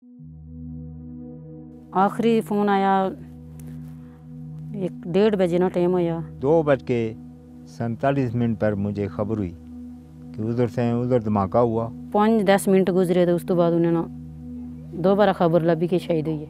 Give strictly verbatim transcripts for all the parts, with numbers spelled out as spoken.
आखिरी फ़ोन आया एक डेढ़ बजे ना टाइम होया, दो बज के सैंतालीस मिनट पर मुझे खबर हुई कि उधर से उधर धमाका हुआ। पाँच दस मिनट गुजरे तो उस तो बाद उन्हें ना दोबारा खबर लगी कि शहीद हुई है।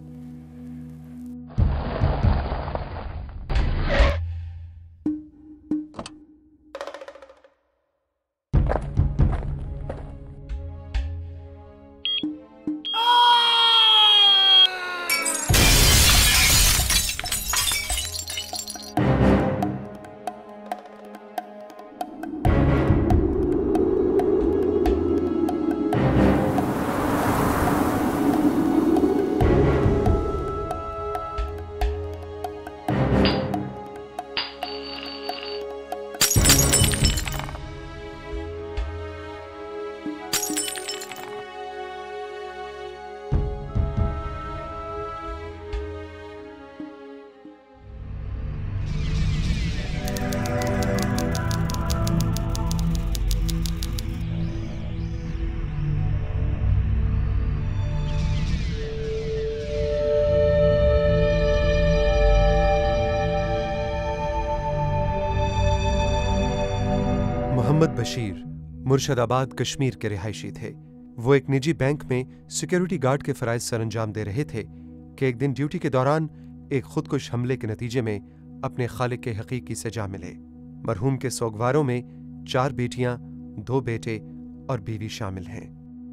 मोहम्मद बशीर मुर्शिदाबाद कश्मीर के रिहायशी थे। वो एक निजी बैंक में सिक्योरिटी गार्ड के फराइज सरअंजाम दे रहे थे कि एक दिन ड्यूटी के दौरान एक खुदकुश हमले के नतीजे में अपने खालिक के हकीकी से जा मिले। मरहूम के सोगवारों में चार बेटियां, दो बेटे और बीवी शामिल हैं।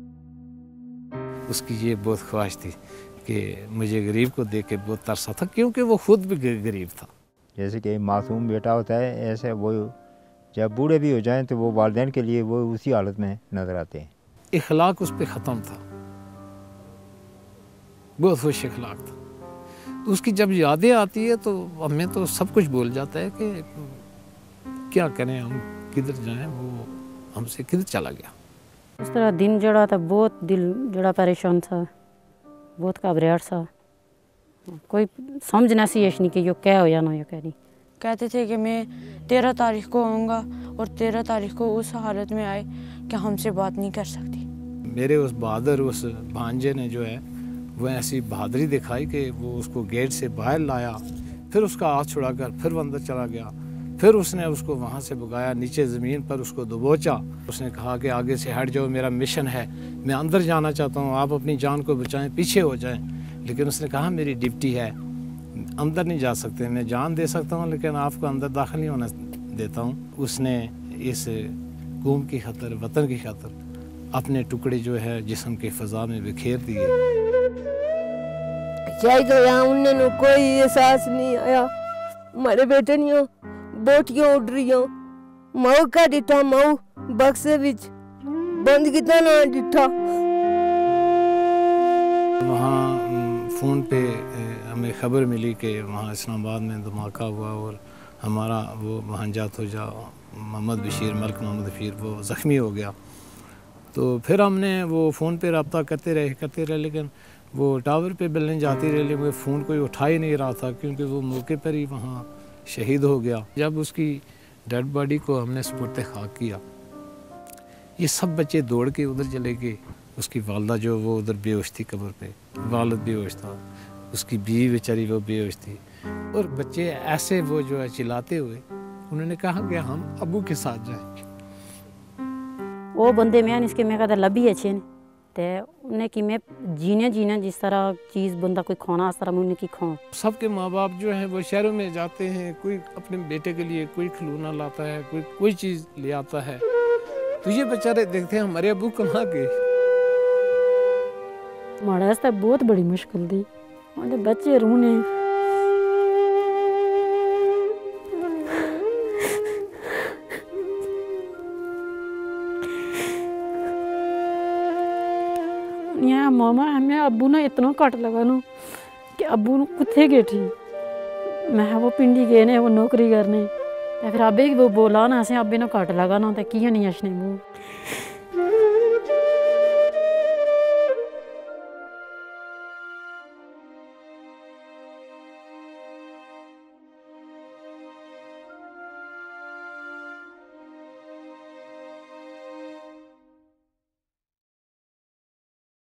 उसकी ये बहुत ख्वाहिश थी कि मुझे गरीब को देख के बहुत तरस था, क्योंकि वो खुद भी गरीब था। जैसे कि मासूम बेटा होता है, ऐसे वो जब बूढ़े भी हो जाएं तो वो वालिदैन के लिए वो उसी हालत में नजर आते हैं। इखलाक उस पर ख़त्म था, बहुत खुश इखलाक था। उसकी जब यादें आती है तो हमें तो सब कुछ भूल जाता है कि क्या करें, हम किधर जाएं, वो हमसे किधर चला गया। उस तरह दिन जड़ा था, बहुत दिल जड़ा परेशान था, बहुत घबराहट सा, कोई समझ ना सी नहीं कि यो क्या हो या ना यो कह रही। कहते थे कि मैं तेरह तारीख को आऊँगा और तेरह तारीख को उस हालत में आए कि हमसे बात नहीं कर सकती। मेरे उस बहादुर उस भांजे ने जो है वो ऐसी बहादुरी दिखाई कि वो उसको गेट से बाहर लाया, फिर उसका हाथ छुड़ाकर फिर वो अंदर चला गया, फिर उसने उसको वहाँ से भगाया, नीचे ज़मीन पर उसको दबोचा। उसने कहा कि आगे से हट जाओ, मेरा मिशन है, मैं अंदर जाना चाहता हूँ, आप अपनी जान को बचाएं, पीछे हो जाएं। लेकिन उसने कहा मेरी ड्यूटी है, अंदर नहीं जा सकते, मैं जान दे सकता हूँ लेकिन आपको अंदर दाखिल नहीं होने देता हूँ। उसने इस कौम की खातिर, वतन की खातिर अपने टुकड़े जो है जिस्म के फ़ज़ा में बिखेर दिए। शहीद होया उन्हें कोई एहसास नहीं आया। हमारे बेटे नहीं हो बोटियां उड़ रही हो, मऊ का डिठा, मऊ बक्से विच बंद कितना ना डिठा। वहाँ फ़ोन पे हमें खबर मिली कि वहाँ इस्लामाबाद में धमाका हुआ और हमारा वो भांजा थोजा मोहम्मद बशीर, मलिक मोहम्मद बशीर वो ज़ख्मी हो गया। तो फिर हमने वो फ़ोन पे रब्ता करते रहे करते रहे लेकिन वो टावर पे बिलने जाती रही, लेकिन फ़ोन कोई उठा ही नहीं रहा था क्योंकि वो मौके पर ही वहाँ शहीद हो गया। जब उसकी डेड बॉडी को हमने सुपुर्द खाक किया, ये सब बच्चे दौड़ के उधर चले गए। उसकी वालदा जो वो उधर बेहोश थी कब्र पे, वालिद बेहोश था, उसकी बीवी बेचारी वो बेहोश थी, और बच्चे ऐसे वो जो है चिल्लाते हुए उन्होंने कहा कि हम अबू के साथ जाएंगे। वो बंदे मैं इसके मैं कहता लभी अच्छे ने ते उन्हें कि मैं जीने जीने जिस तरह चीज़ बंदा कोई खाना इस तरह मैं उन्हें की खाऊं। सबके माँ बाप जो हैं वो शहरों में जाते हैं, कोई अपने बेटे के लिए कोई खिलौना लाता है, कोई कोई चीज़ ले आता है, तो ये बेचारे देखते हैं हमारे अबू कहाँ गए। हमारे रास्ते बहुत बड़ी मुश्किल थी, हमारे बच्चे रोने। यहाँ मामा हमें अबू ने इतना कट लगा नो कि अबू कुत्थे गए थी। मैं वो पिंडी गए ने वो नौकरी करने, फिर अबे वो बोला ना असें अबे ने कट लगा ना तो किया नहीं अशने मुँह।